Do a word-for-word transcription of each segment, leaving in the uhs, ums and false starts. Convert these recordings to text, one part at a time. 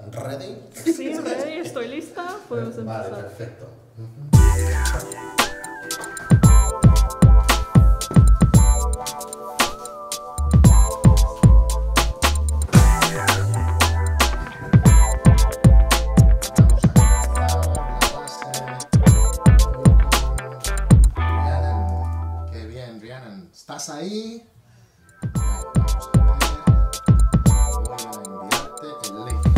¿Ready? Sí, ready, estoy lista, podemos empezar. Vale, perfecto. ¿Estás ahí? Vale, vamos a ver. Voy a enviarte el link.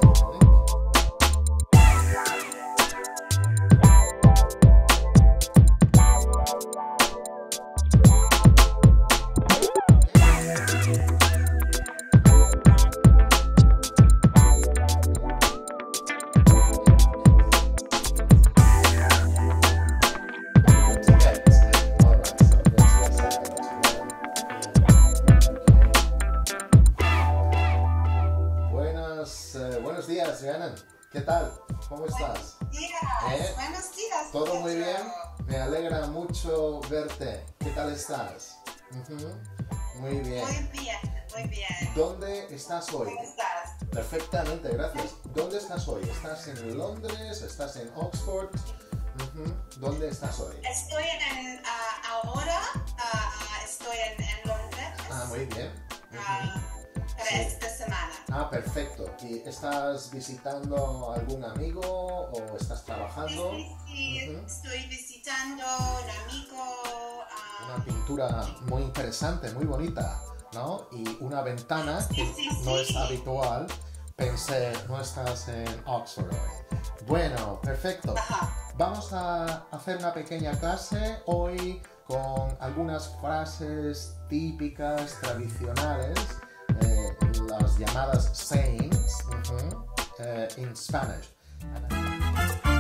Buenos días, Rhiannon. ¿Qué tal? ¿Cómo estás? Buenos días. ¿Eh? Buenos días. ¿Todo muy Pedro. bien? Me alegra mucho verte. ¿Qué tal estás? Uh-huh. Muy bien. Muy bien, muy bien. ¿Dónde estás hoy? ¿Cómo estás? Perfectamente, gracias. ¿Dónde estás hoy? ¿Estás en Londres? ¿Estás en Oxford? Uh-huh. ¿Dónde estás hoy? Estoy en, uh, ahora, uh, estoy en, en Londres. Ah, muy bien. Uh, Uh-huh. para Sí. esta semana. Ah, perfecto. ¿Y estás visitando algún amigo o estás Sí, trabajando? sí, sí. Uh-huh. Estoy visitando un amigo. Una uh, pintura muy interesante, muy bonita, ¿no? Y una ventana que Sí, sí, no sí. es habitual. Pensé, no estás en Oxford hoy. Bueno, perfecto. Ajá. Vamos a hacer una pequeña clase hoy con algunas frases típicas, tradicionales, eh, las llamadas sayings, uh-huh, eh, en Spanish.